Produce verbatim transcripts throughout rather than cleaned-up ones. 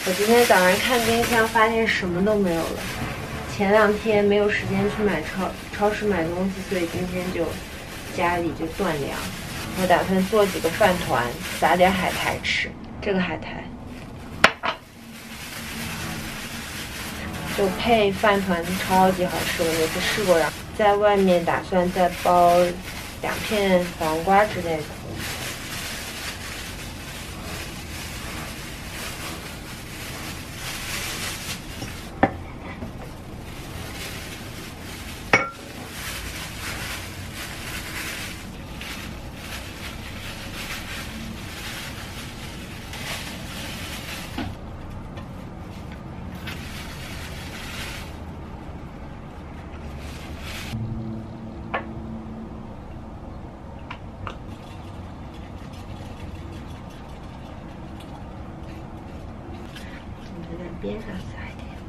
我今天早上看冰箱，发现什么都没有了。前两天没有时间去买超超市买东西，所以今天就家里就断粮。我打算做几个饭团，撒点海苔吃。这个海苔就配饭团超级好吃，我有次试过。然后在外面打算再包两片黄瓜之类的。边上撒一点。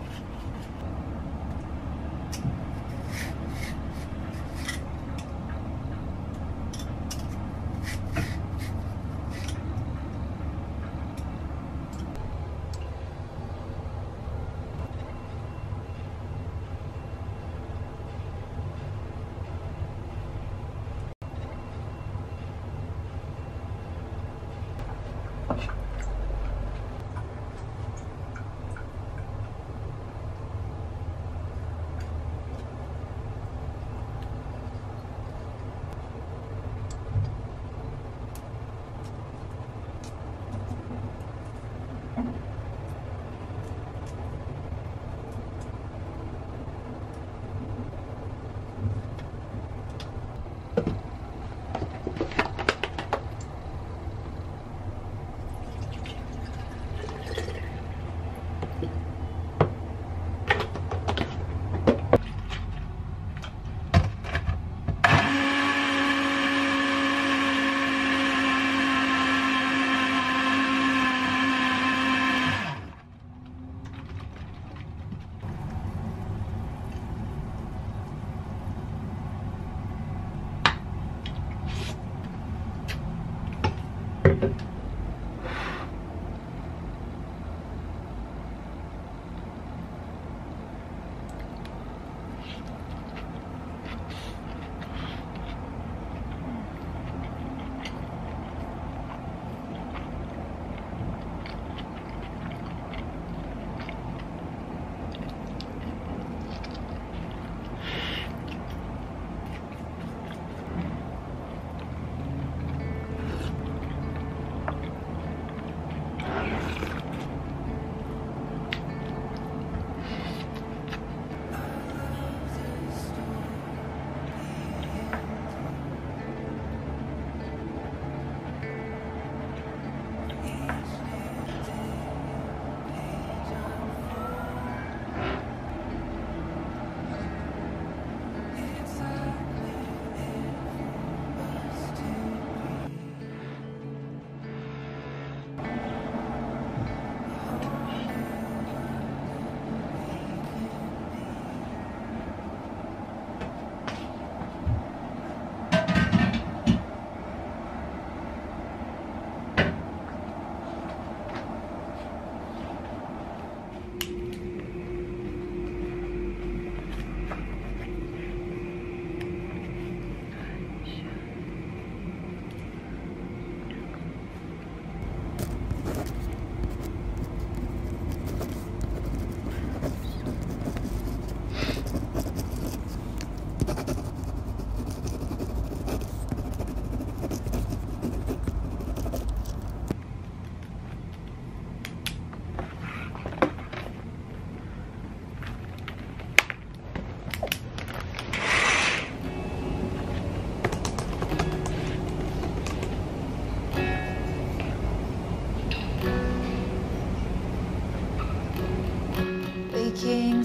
Waking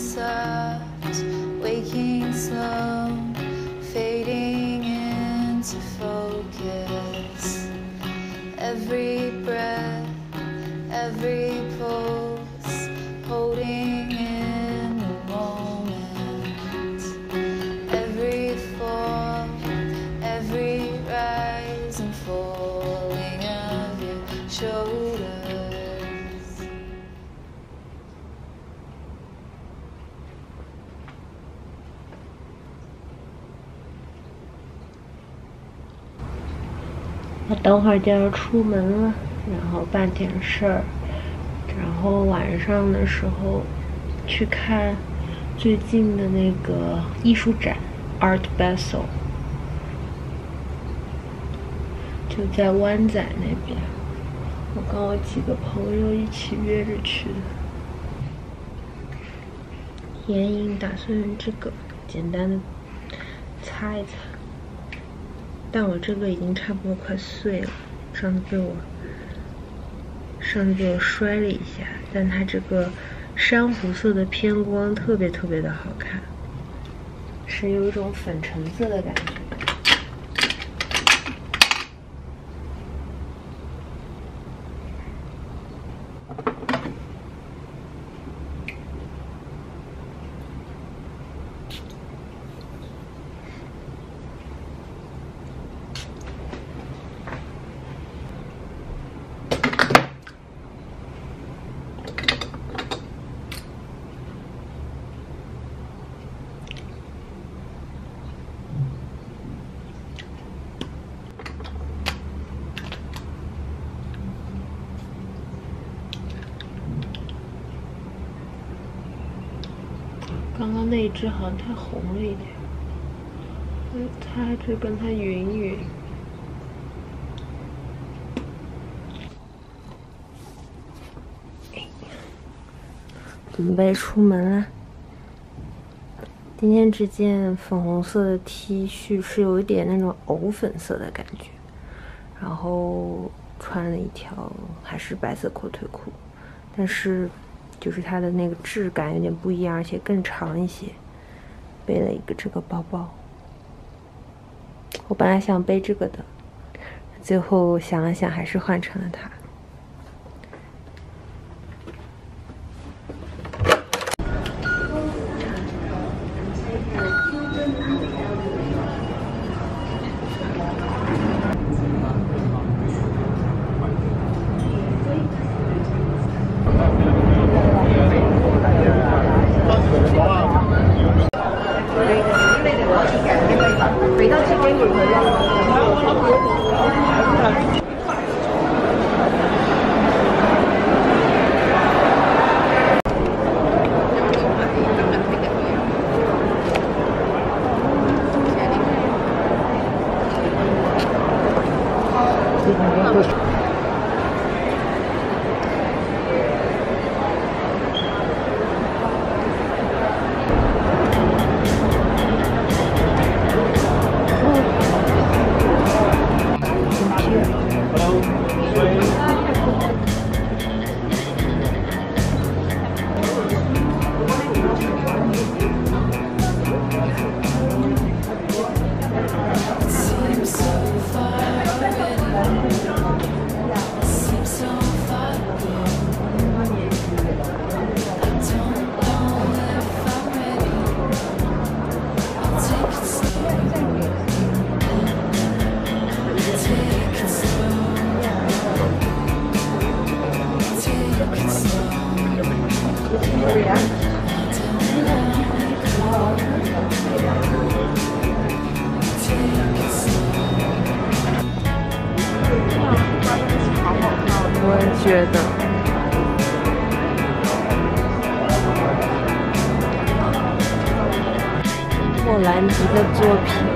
soft, waking slow, fading into focus. Every breath, every pulse, holding in the moment. Every fall, every rise and falling of your shoulders. 等会儿就要出门了，然后办点事儿，然后晚上的时候去看最近的那个艺术展 Art Basel， 就在湾仔那边。我跟我几个朋友一起约着去的。眼影打算用这个简单的擦一擦，但我这个已经差不多快碎了，上次被我上次被我摔了一下，但它这个珊瑚色的偏光特别特别的好看，是有一种粉橙色的感觉。刚刚那一只好像太红了一点，嗯，它还是跟它匀匀。准备出门了。今天这件粉红色的 T 恤是有一点那种藕粉色的感觉，然后穿了一条还是白色阔腿裤，但是就是它的那个质感有点不一样，而且更长一些。背了一个这个包包，我本来想背这个的，最后想了想还是换成了它。我也觉得，莫兰迪的作品。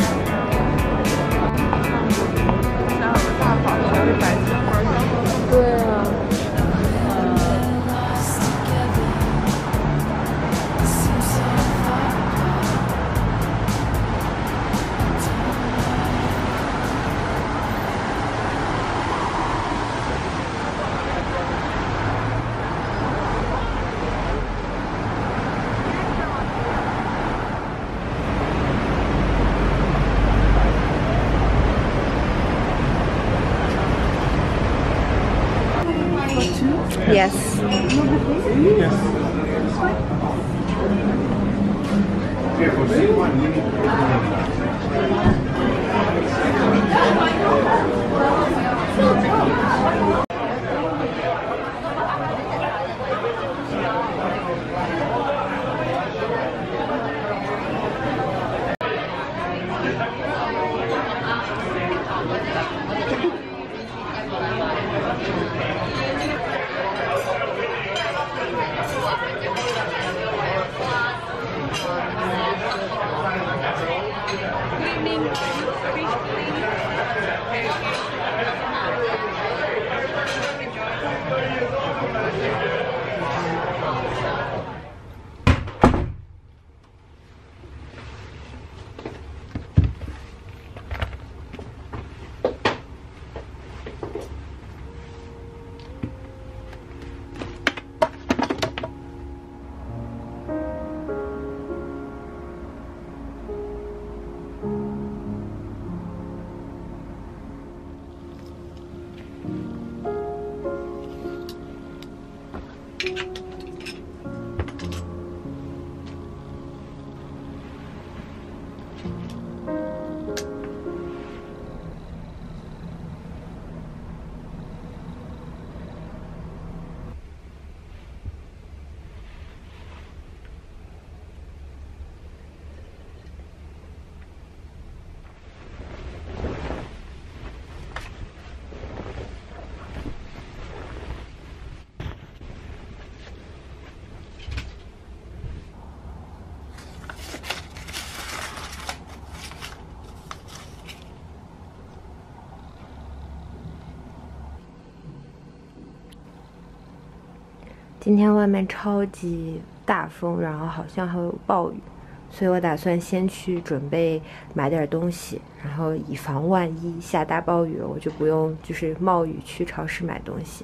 对啊。Yes. Yes. 今天外面超级大风，然后好像还有暴雨，所以我打算先去准备买点东西，然后以防万一下大暴雨了，我就不用就是冒雨去超市买东西。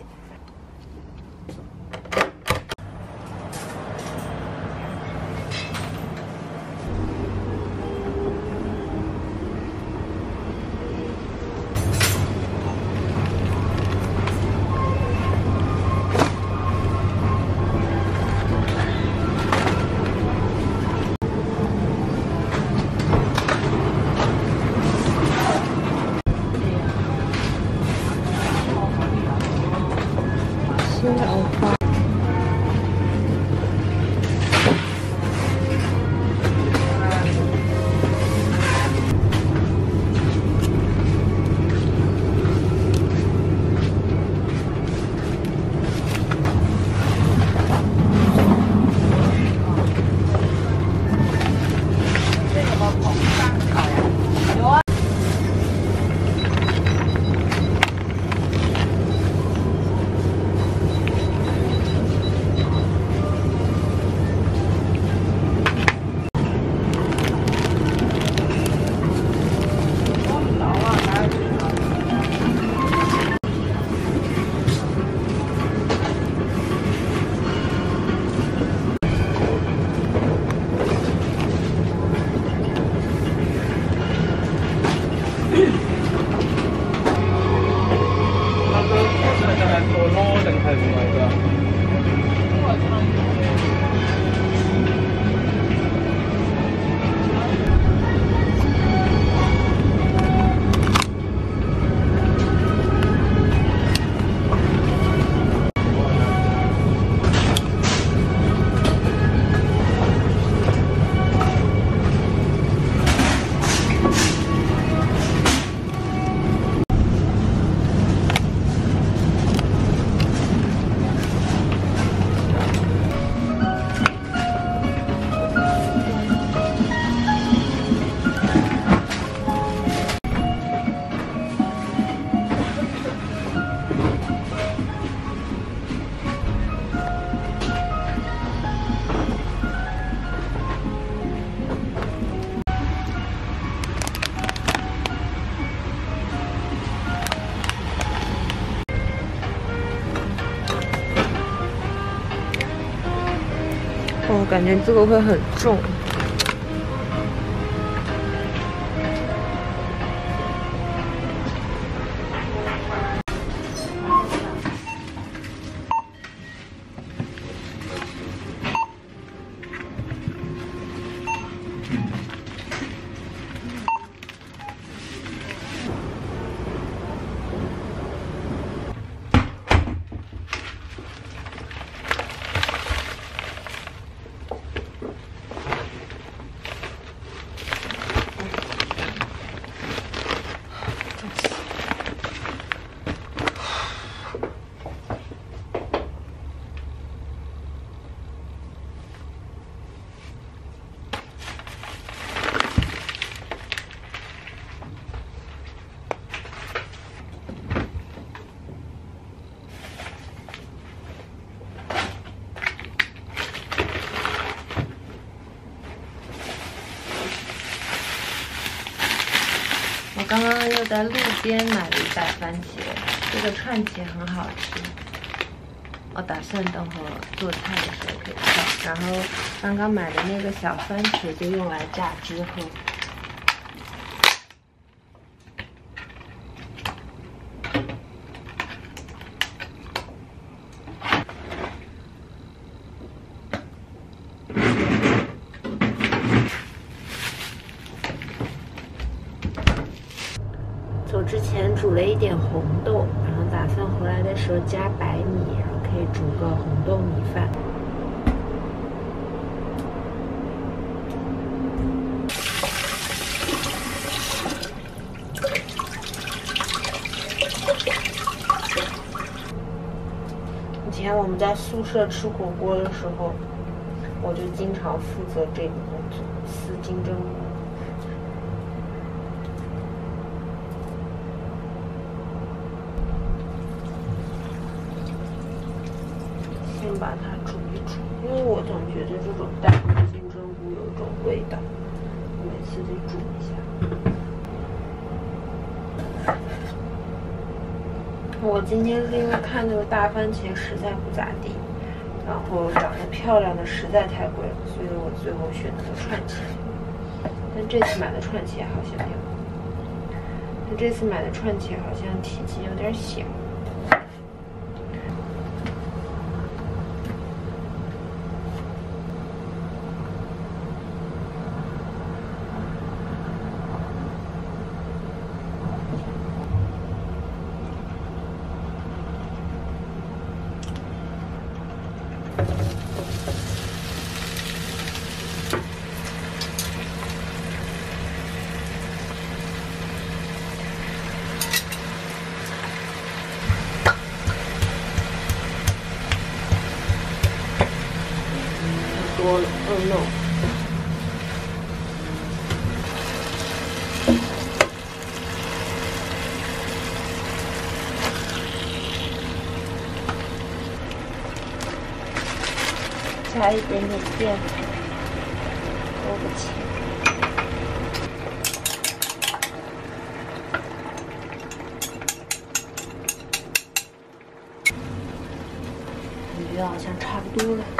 我感觉这个会很重。我刚刚又在路边买了一袋番茄，这个串茄很好吃，我打算等会儿做菜的时候可以放。然后刚刚买的那个小番茄就用来榨汁喝。 煮了一点红豆，然后打算回来的时候加白米，然后可以煮个红豆米饭。以前我们在宿舍吃火锅的时候，我就经常负责这个工作，撕金针菇。先把它煮一煮，因为我总觉得这种带骨的金针菇有一种味道，我每次得煮一下。我今天是因为看那个大番茄实在不咋地，然后长得漂亮的实在太贵了，所以我最后选择了串茄。但这次买的串茄好像有，但这次买的串茄好像体积有点小。多了，哦 no！ 加一点点淀粉，勾个芡。感觉好像差不多了。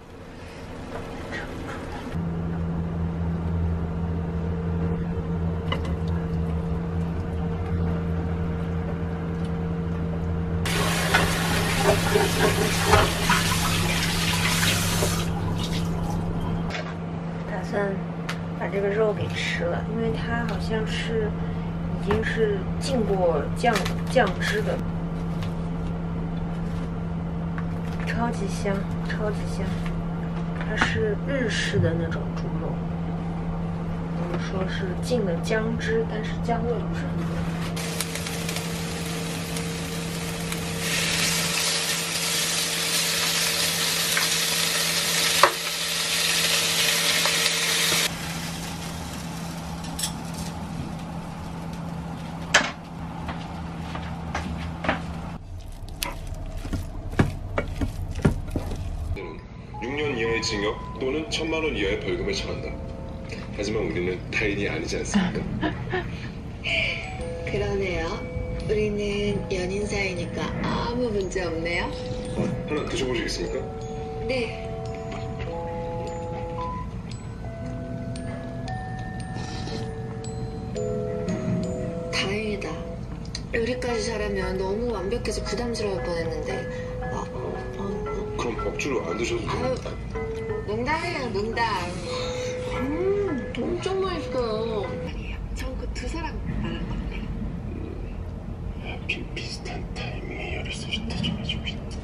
打算把这个肉给吃了，因为它好像是已经是浸过酱酱汁的，超级香，超级香。它是日式的那种猪肉，我们说是浸了姜汁，但是姜味不是很重。 육 년 이하의 징역 또는 천만 원 이하의 벌금을 처한다. 하지만 우리는 타인이 아니지 않습니까? 그러네요. 우리는 연인 사이니까 아무 문제 없네요. 어, 하나 드셔보시겠습니까? 네. 다행이다. 요리까지 잘하면 너무 완벽해서 부담스러울 뻔했는데. 아, 어, 그럼 억지로 안 드셔도 됩니다. 농담이에요, 농담. 음, 엄청 맛있어요. 아니에요. 전 그 두 사람 말한 건데. 하필 비슷한 타이밍에 열을 써줬다 줘가지고.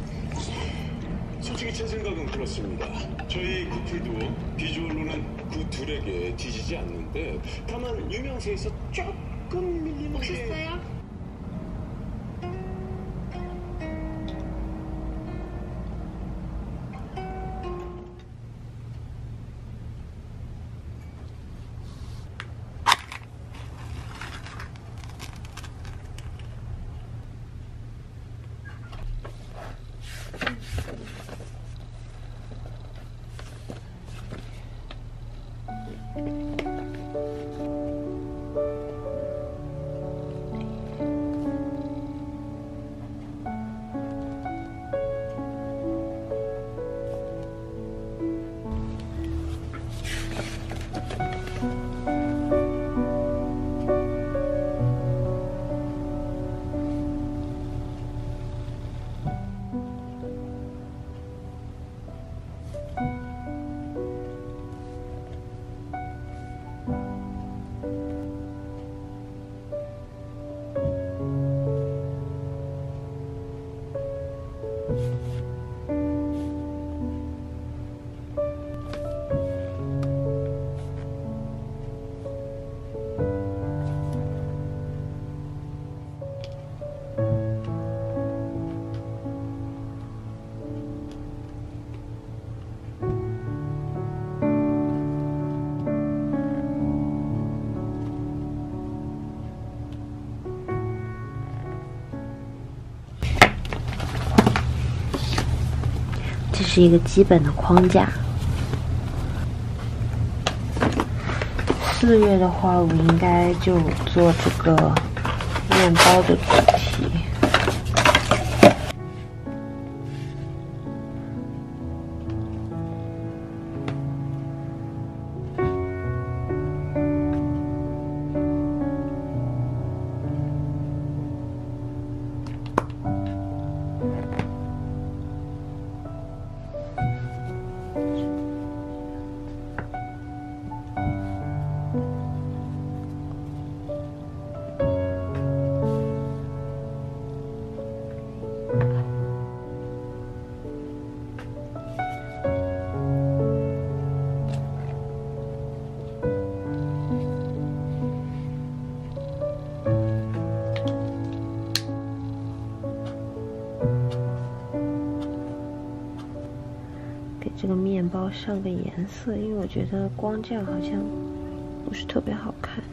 솔직히 제 생각은 그렇습니다. 저희 커플도 비주얼로는 그 둘에게 뒤지지 않는데 다만 유명세에서 조금 밀리는 게... 오셨어요? 是一个基本的框架。四月的话，我应该就做这个面包的主题。这个面包上个颜色，因为我觉得光这样好像不是特别好看。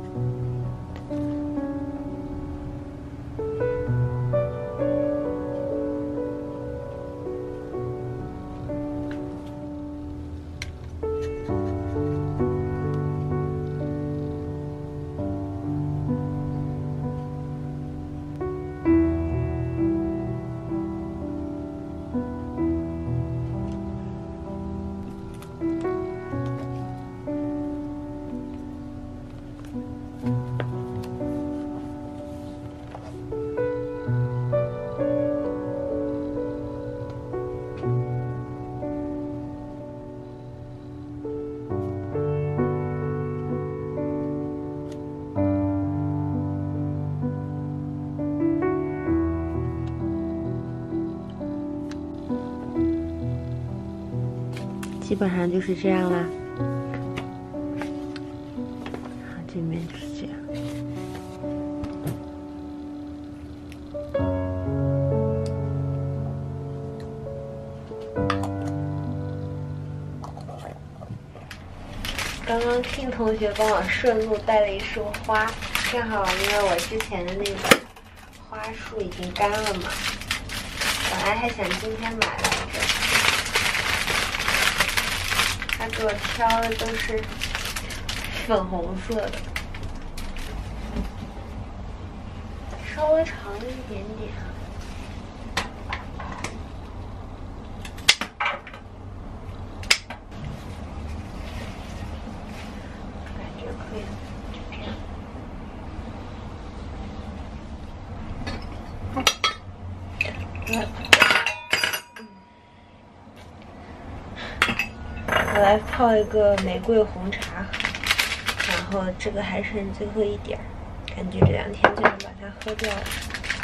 基本上就是这样啦。好，这面就是这样。刚刚听同学帮我顺路带了一束花，正好因为我之前的那个花束已经干了嘛，本来还想今天买来着。他给我挑的都是粉红色的，稍微长了一点点，感觉可以，就这样。我来泡一个玫瑰红茶，然后这个还剩最后一点儿，感觉这两天就能把它喝掉了。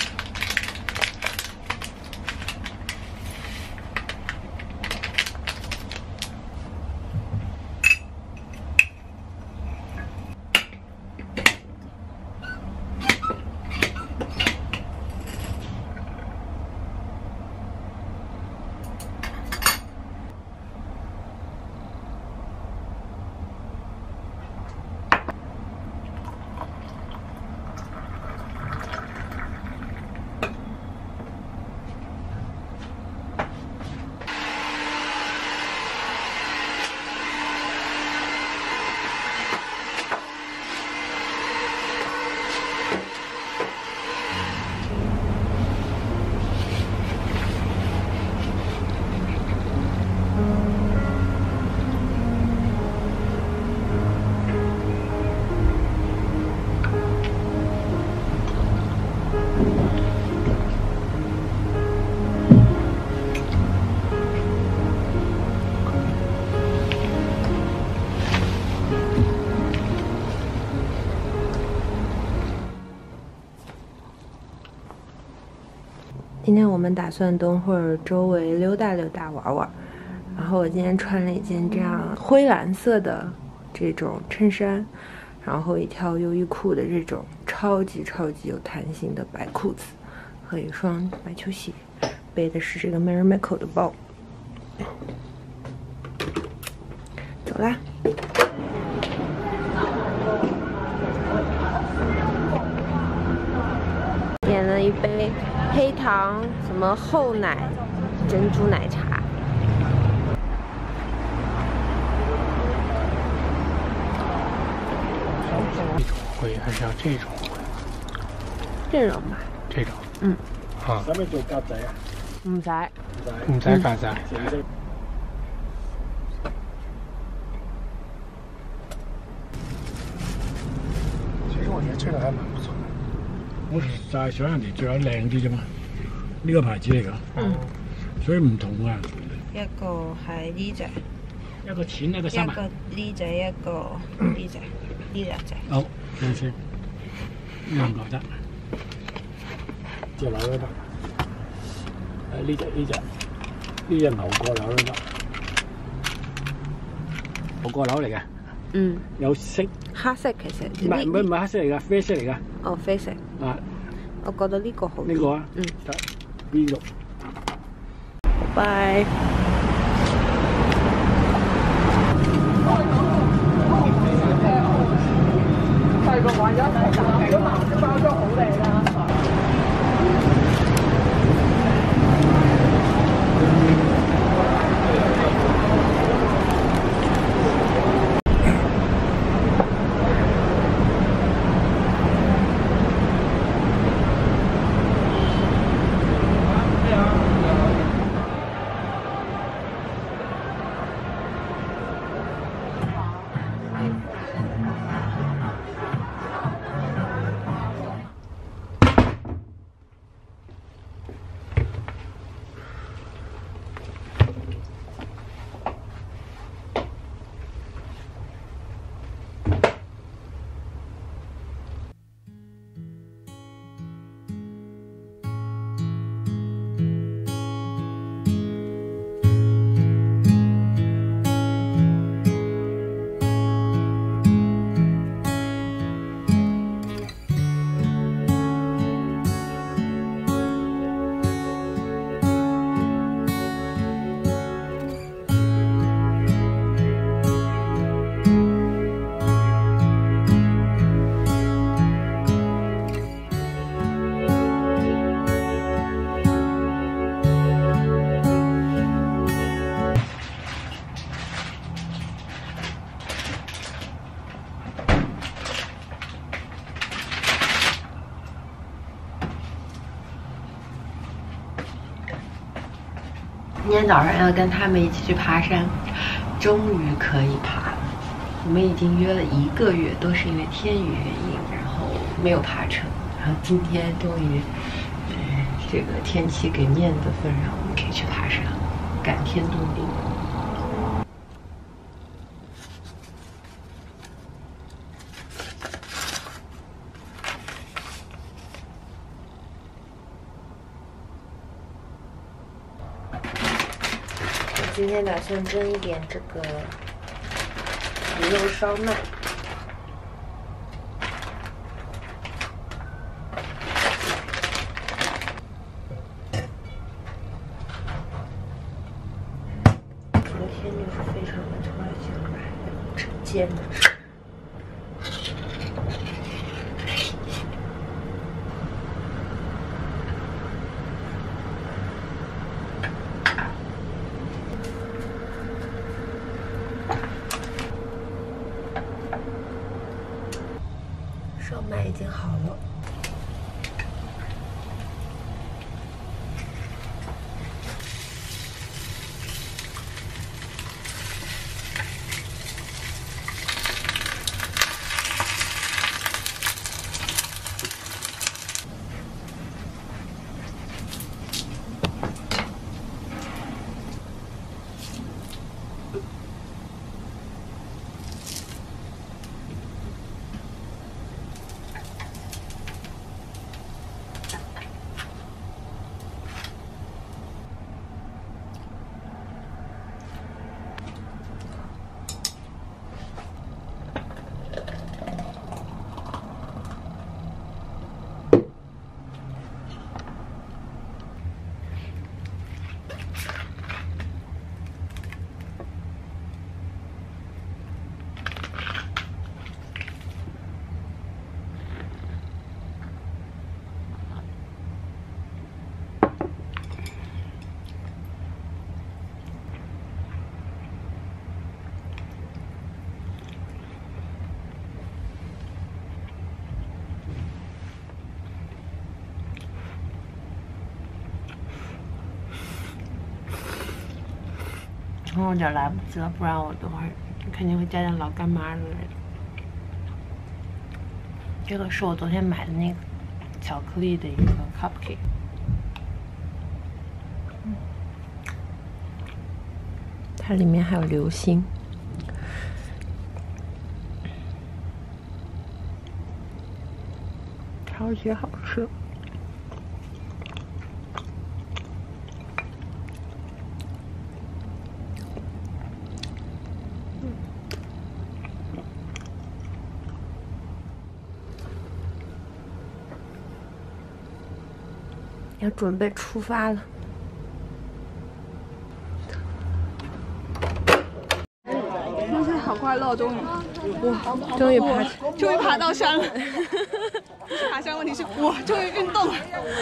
今天我们打算等会儿周围溜达溜达玩玩，然后我今天穿了一件这样灰蓝色的这种衬衫，然后一条优衣库的这种超级超级有弹性的白裤子和一双白球鞋，背的是这个 Marimekko 的包。走啦！点了一杯黑糖什么厚奶珍珠奶茶， 还是要这种？ 这种吧。 这种。 嗯。 啊。 使唔使做格仔啊？ 唔使。 唔使格仔。其实我觉得这个还蛮不错的。 我是在想人哋着得靚啲啫嘛，呢個牌子嚟㗎。 嗯。 所以唔同啊。 一個係呢隻。 一個淺一個深啊。 一個呢隻，一個呢隻，呢兩隻。 好，等陣先。兩個得。隻柳都得。誒呢隻呢隻呢隻牛角柳都得。牛角柳嚟嘅。 嗯。 有色。 黑色其實。 唔係唔係唔係黑色嚟㗎，啡色嚟㗎。 哦，啡色。 啊。 我覺得呢個好啲。 呢個啊。 嗯。 得。呢個。 拜。細個玩咗一齊打，個藍色包裝好靚啦。今天早上要跟他们一起去爬山，终于可以爬了。我们已经约了一个月，都是因为天雨原因，然后没有爬成。然后今天终于，呃，这个天气给面子份上，我们可以去爬山了，感天动地。今天打算蒸一点这个鱼肉烧麦。昨天就是非常的特别想买的煎的。烧麦已经好了。 葱有点来不及了，不然我等会儿肯定会加点老干妈之类的。这个是我昨天买的那个巧克力的一个 cupcake。 它里面还有流心，超级好吃。要准备出发了。 好快乐，终于， 哇，终于爬， 终于爬到山了。爬山问题是，哇，终于运动了。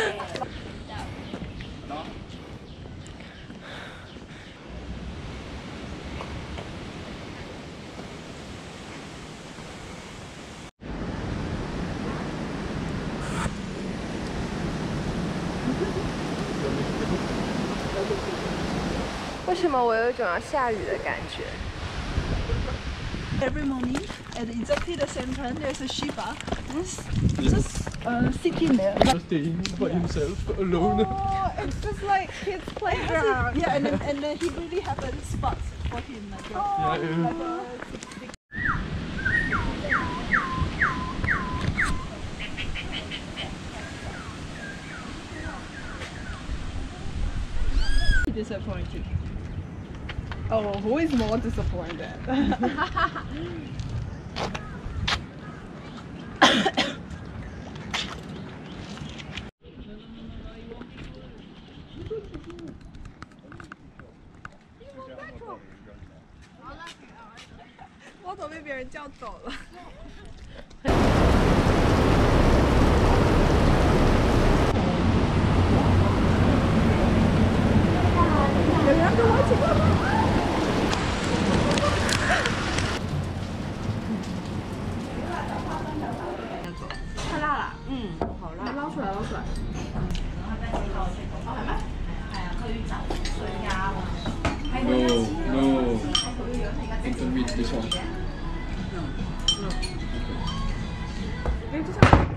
为什么我有一种要下雨的感觉？ Every morning, at exactly the same time, there's a Shiba just, just uh, sitting there. Just staying by himself, alone. Oh, it's just like kids' playground. Yeah, and then, and then he really have a spot for him, like a, Yeah, yeah. like a disappointed. Oh, who is more disappointed?我都被别人叫走了。有人跟我一起过吗？ 太辣了，嗯，好辣，捞出来，捞出来。 No, no. I can reach this one. No. Okay.